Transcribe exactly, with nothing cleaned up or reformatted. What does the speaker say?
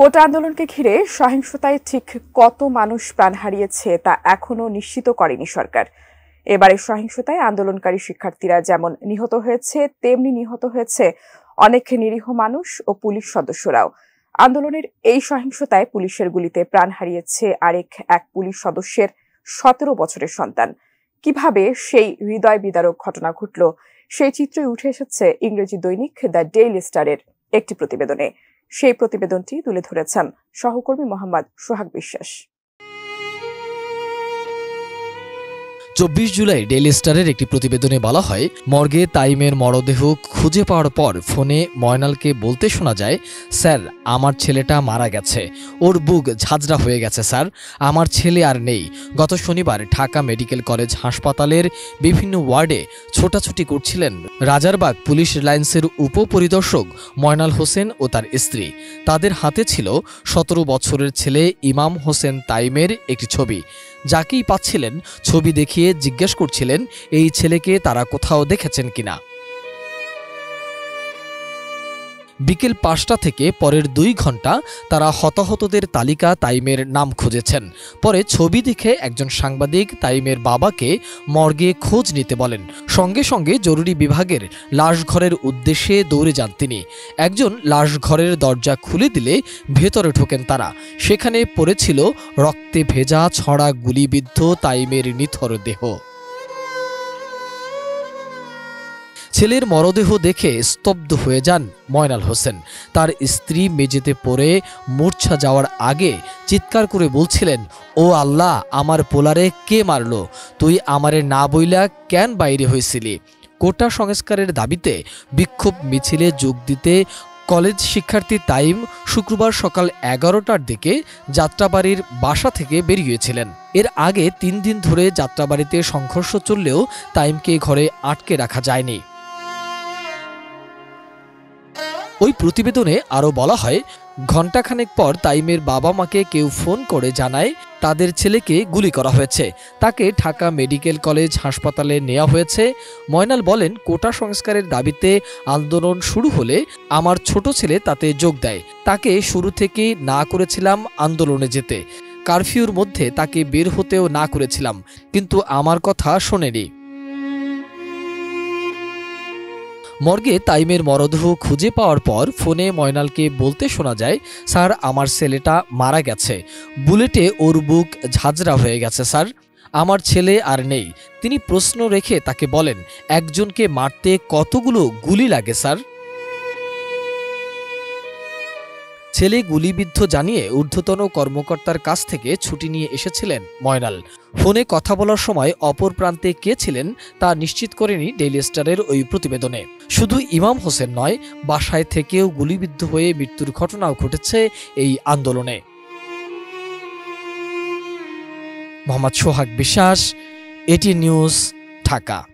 কোটা আন্দোলনকে ঘিরে সহিংসতায় ঠিক কত মানুষ প্রাণ হারিয়েছে তা এখনো নিশ্চিত করেনি সরকার। এবারে সহিংসতায় আন্দোলনকারী শিক্ষার্থীরা যেমন নিহত হয়েছে, তেমনি নিহত হয়েছে অনেক নিরীহ মানুষ ও পুলিশ সদস্যরাও। আন্দোলনের এই সহিংসতায় পুলিশের গুলিতে প্রাণ হারিয়েছে আরেক এক পুলিশ সদস্যের সতেরো বছরের সন্তান। কিভাবে সেই হৃদয় বিদারক ঘটনা ঘটল, সেই চিত্রই উঠে এসেছে ইংরেজি দৈনিক দ্য ডেইলি স্টারের একটি প্রতিবেদনে। সেই প্রতিবেদনটি তুলে ধরেছেন সহকর্মী মোহাম্মদ সোহাগ বিশ্বাস। চব্বিশ জুলাই ডেইলি স্টারের একটি প্রতিবেদনে বলা হয়, মর্গে তাইমের মরদেহ খুঁজে পাওয়ার পর ফোনে ময়নালকে বলতে শোনা যায়, স্যার আমার ছেলেটা মারা গেছে, ওর বুক ঝাঁঝরা হয়ে গেছে স্যার, আমার ছেলে আর নেই। গত শনিবার ঢাকা মেডিকেল কলেজ হাসপাতালের বিভিন্ন ওয়ার্ডে ছোটাছুটি করছিলেন রাজারবাগ পুলিশ লাইন্সের উপপরিদর্শক ময়নাল হোসেন ও তার স্ত্রী। তাদের হাতে ছিল সতেরো বছরের ছেলে ইমাম হোসেন তাইমের একটি ছবি। যাকেই পাচ্ছিলেন ছবি দেখিয়ে জিজ্ঞেস করছিলেন এই ছেলেকে তারা কোথাও দেখেছেন কিনা। বিকেল পাঁচটা থেকে পরের দুই ঘন্টা তারা হতাহতদের তালিকা তাইমের নাম খুঁজেছেন। পরে ছবি দেখে একজন সাংবাদিক তাইমের বাবাকে মর্গে খোঁজ নিতে বলেন। সঙ্গে সঙ্গে জরুরি বিভাগের লাশঘরের উদ্দেশ্যে দৌড়ে যান তিনি। একজন লাশঘরের দরজা খুলে দিলে ভেতরে ঢোকেন তারা। সেখানে পড়েছিল রক্তে ভেজা ছড়া গুলিবিদ্ধ তাইমের নিথর দেহ। ছেলের মরদেহ দেখে স্তব্ধ হয়ে যান ময়নাল হোসেন। তার স্ত্রী মেঝেতে পড়ে মূর্ছা যাওয়ার আগে চিৎকার করে বলছিলেন, ও আল্লাহ, আমার পোলারে কে মারল? তুই আমারে না বইলা কেন বাইরে হয়েছিলি? কোটা সংস্কারের দাবিতে বিক্ষোভ মিছিলে যোগ দিতে কলেজ শিক্ষার্থী তাইম শুক্রবার সকাল এগারোটার দিকে যাত্রাবাড়ির বাসা থেকে বেরিয়েছিলেন। এর আগে তিন দিন ধরে যাত্রাবাড়িতে সংঘর্ষ চললেও তাইমকে ঘরে আটকে রাখা যায়নি। ওই প্রতিবেদনে আরও বলা হয়, ঘণ্টাখানেক পর তাইমের বাবা মাকে কেউ ফোন করে জানায় তাদের ছেলেকে গুলি করা হয়েছে। তাকে ঢাকা মেডিকেল কলেজ হাসপাতালে নেওয়া হয়েছে। ময়নাল বলেন, কোটা সংস্কারের দাবিতে আন্দোলন শুরু হলে আমার ছোট ছেলে তাতে যোগ দেয়। তাকে শুরু থেকেই না করেছিলাম আন্দোলনে যেতে, কারফিউর মধ্যে তাকে বের হতেও না করেছিলাম, কিন্তু আমার কথা শোনেনি। মর্গে তাইমের মরদেহ খুঁজে পাওয়ার পর ফোনে ময়নালকে বলতে শোনা যায়, স্যার আমার ছেলেটা মারা গেছে, বুলেটে ওর বুক ঝাঁঝরা হয়ে গেছে স্যার, আমার ছেলে আর নেই। তিনি প্রশ্ন রেখে তাকে বলেন, একজনকে মারতে কতগুলো গুলি লাগে স্যার? ছেলে গুলিবিদ্ধ জানিয়ে ঊর্ধ্বতন কর্মকর্তার কাছ থেকে ছুটি নিয়ে এসেছিলেন ময়নাল। ফোনে কথা বলার সময় অপর প্রান্তে কে ছিলেন তা নিশ্চিত করেনি ডেইলি স্টারের ওই প্রতিবেদনে। শুধু ইমাম হোসেন নয়, বাসায় থেকেও গুলিবিদ্ধ হয়ে মৃত্যুর ঘটনাও ঘটেছে এই আন্দোলনে। মোহাম্মদ সোহাগ বিশ্বাস, এটি নিউজ, ঢাকা।